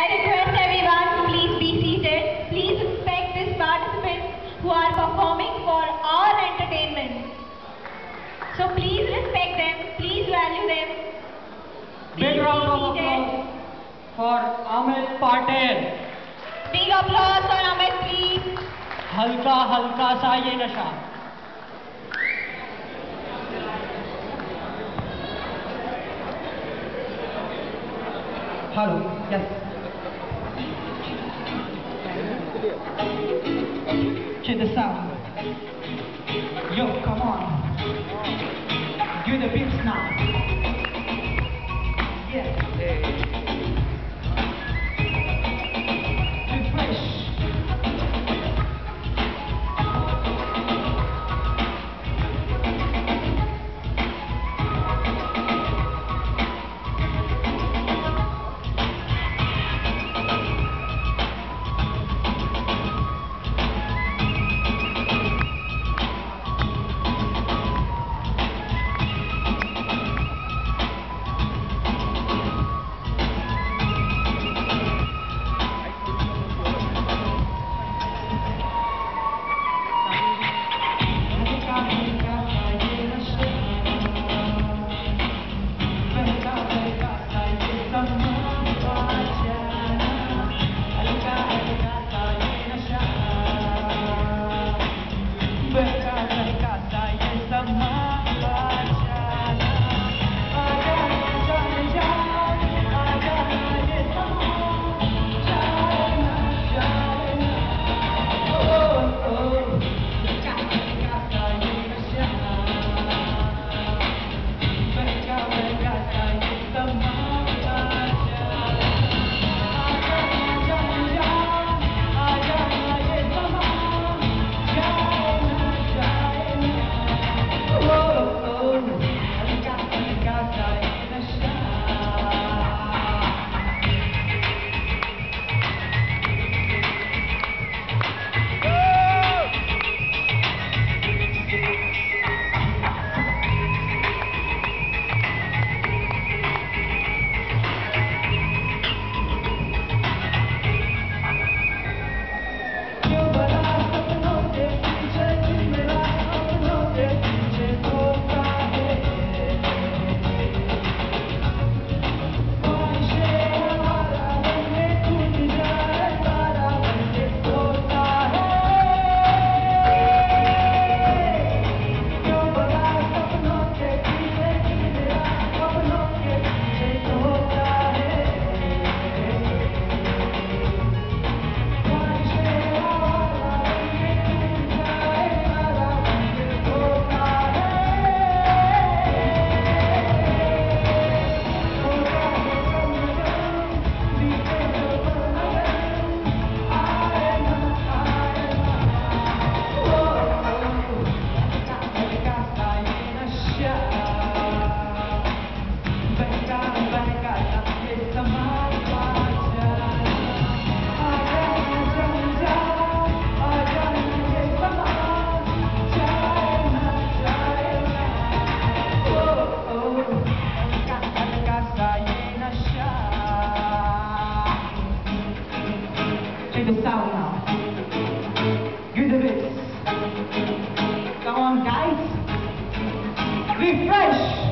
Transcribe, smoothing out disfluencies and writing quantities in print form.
I request everyone, please be seated. Please respect these participants who are performing for our entertainment. So please respect them, please value them. Big round of applause for Amit Patel. Big applause for Amit, please. हल्का हल्का सा ये नशा. Hello, yes. Check the sound. Yo, come on. Do the beats now. Yeah. Refresh. Check the sound now. Give the beats. Come on, guys. Refresh.